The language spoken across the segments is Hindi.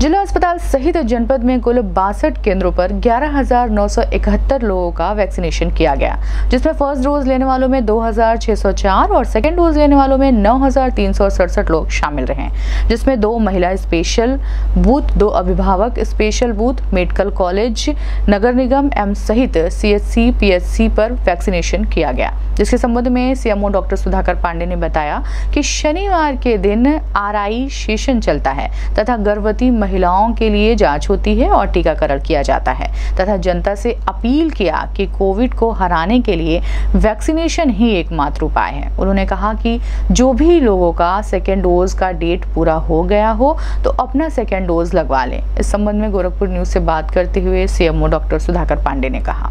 जिला अस्पताल सहित जनपद में कुल 62 केंद्रों पर 11,971 लोगों का वैक्सीनेशन किया गया, जिसमें फर्स्ट डोज लेने वालों में 2,604 और सेकेंड डोज लेने वालों में 9,367 लोग शामिल रहे, जिसमें 2 महिला स्पेशल बूथ, 2 अभिभावक स्पेशल बूथ, मेडिकल कॉलेज, नगर निगम एवं सहित CHC, PHC पर वैक्सीनेशन किया गया। जिसके संबंध में CMO डॉक्टर सुधाकर पांडे ने बताया कि शनिवार के दिन RI सेशन चलता है तथा गर्भवती महिलाओं के लिए जांच होती है और टीकाकरण किया जाता है तथा जनता से अपील किया कि कोविड को हराने के लिए वैक्सीनेशन ही एकमात्र उपाय है। उन्होंने कहा कि जो भी लोगों का सेकेंड डोज का डेट पूरा हो गया हो तो अपना सेकेंड डोज लगवा लें। इस संबंध में गोरखपुर न्यूज से बात करते हुए CMO डॉक्टर सुधाकर पांडे ने कहा।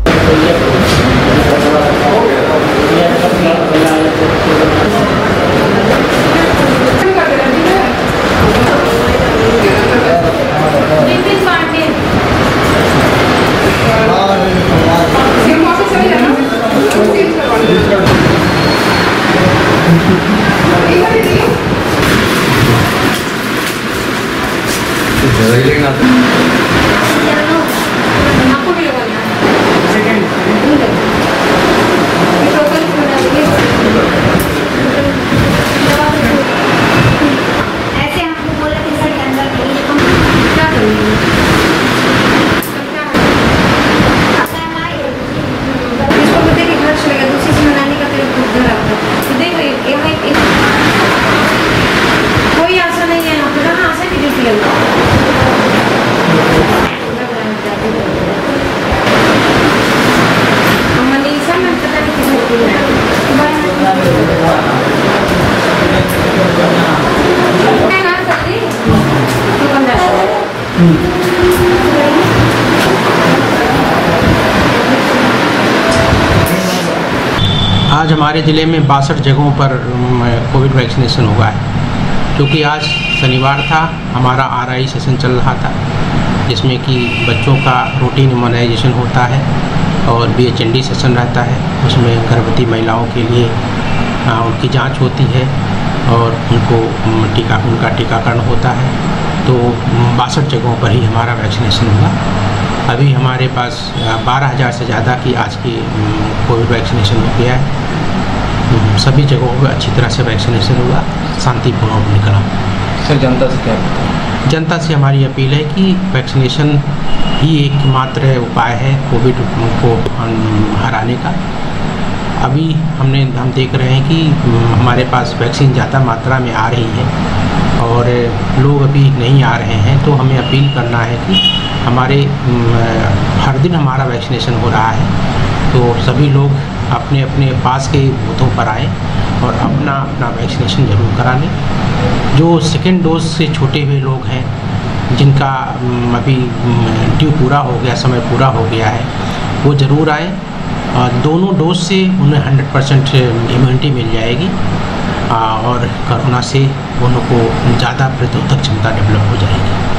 आज हमारे ज़िले में 62 जगहों पर कोविड वैक्सीनेशन हुआ है। क्योंकि आज शनिवार था, हमारा RI सेशन चल रहा था, जिसमें कि बच्चों का रूटीन इम्यूनाइजेशन होता है और BHND सेशन रहता है। उसमें गर्भवती महिलाओं के लिए उनकी जांच होती है और उनका टीकाकरण होता है। तो 62 जगहों पर ही हमारा वैक्सीनेशन हुआ। अभी हमारे पास 12,000 से ज़्यादा की आज की कोविड वैक्सीनेशन हो गया है। सभी जगहों पर अच्छी तरह से वैक्सीनेशन हुआ, शांतिपूर्ण निकला। सर, जनता से क्या बताएं? जनता से हमारी अपील है कि वैक्सीनेशन ही एकमात्र उपाय है कोविड को हराने का। अभी हम देख रहे हैं कि हमारे पास वैक्सीन ज़्यादा मात्रा में आ रही है और लोग अभी नहीं आ रहे हैं। तो हमें अपील करना है कि हमारे हर दिन हमारा वैक्सीनेशन हो रहा है, तो सभी लोग अपने अपने पास के बूथों पर आएँ और अपना वैक्सीनेशन ज़रूर करा लें। जो सेकेंड डोज से छूटे हुए लोग हैं, जिनका अभी ड्यू पूरा हो गया, समय पूरा हो गया है, वो ज़रूर आएँ। और दोनों डोज से उन्हें 100% इम्यूनिटी मिल जाएगी और कोरोना से उनको ज़्यादा प्रतिरोधक क्षमता डेवलप हो जाएगी।